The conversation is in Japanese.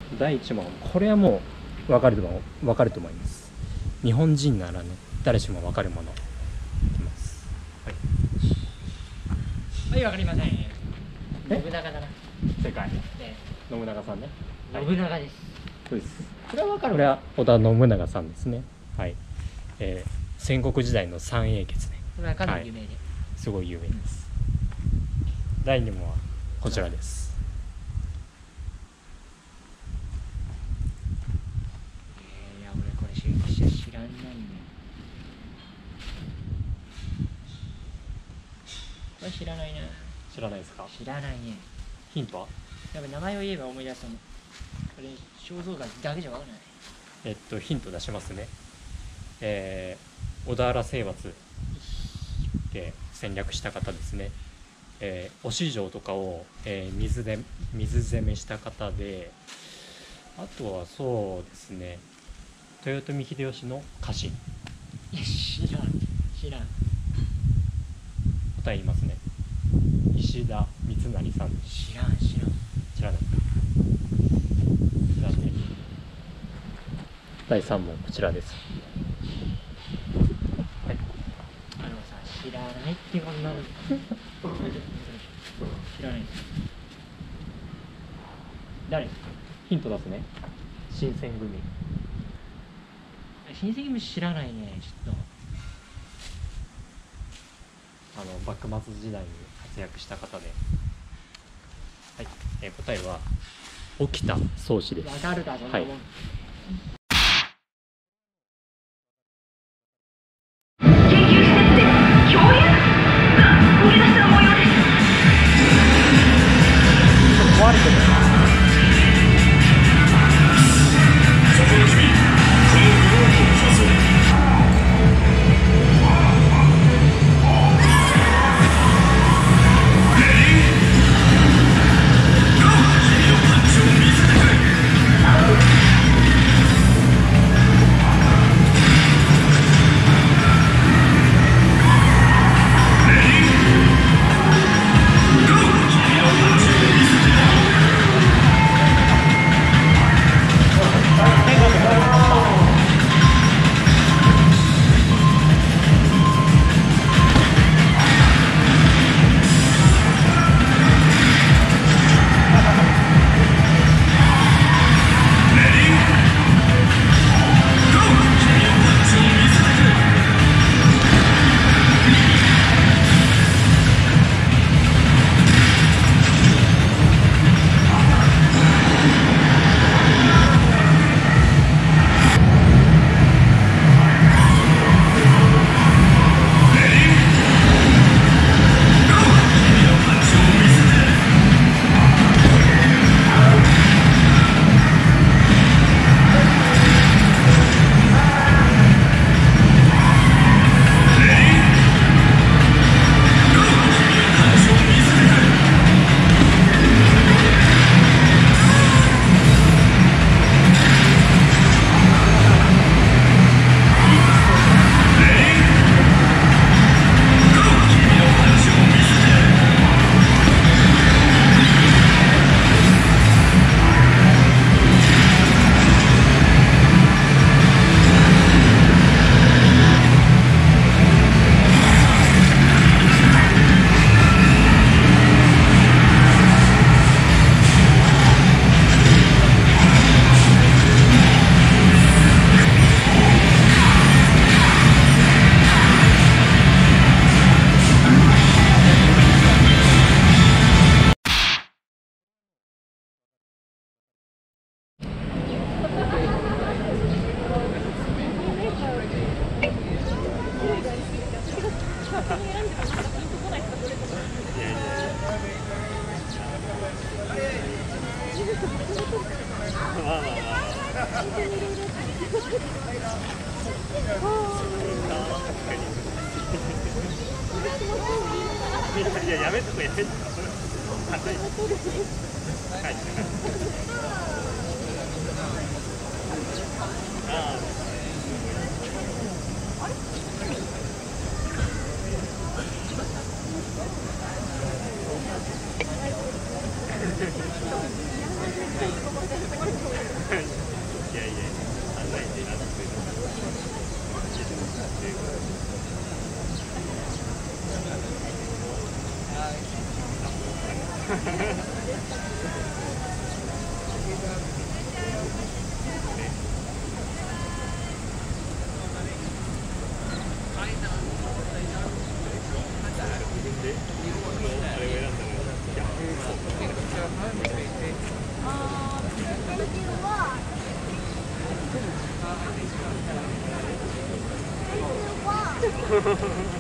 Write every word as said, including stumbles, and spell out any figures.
だいいち問、これはもう分かると思う分かると思います。日本人ならね、誰しも分かるものいきます。はいはい、わかりません。信長だな。 正解。 ね、 信長さんね。 信長です。 そうです。 これはわかる。 これは織田信長さんですね。はい。えー、戦国時代の三英傑ね。 これはかなり有名で、はい、 すごい有名です。うん、だいに問はこちらです。 いや、俺これ知らないね。これ知らないな。 知らないですか？ 知らないね。 ヒントは？ やっぱ名前を言えば思い出すと思う。これ肖像画だけじゃわからない。 えっとヒント出しますね。えー、小田原征伐で戦略した方ですね。えー、忍城とかを、えー、水で水攻めした方で、あとはそうですね、豊臣秀吉の家臣。 いや、知らん知らん。 答え言いますね。石田三成さん。 知らん知らん知らないか。なんでだいさん問こちらです。はい。 あのさ、知らないってこんなの知らない。誰？ ヒント出すね。新選組。 新選組知らないね。ちょっとあの幕末時代に活躍した方で、はい、えー、答えは沖田総司です。 わかるか、そんなもん。はい、 壊れてる。 いや、やめとこやめとこ。ああ。 は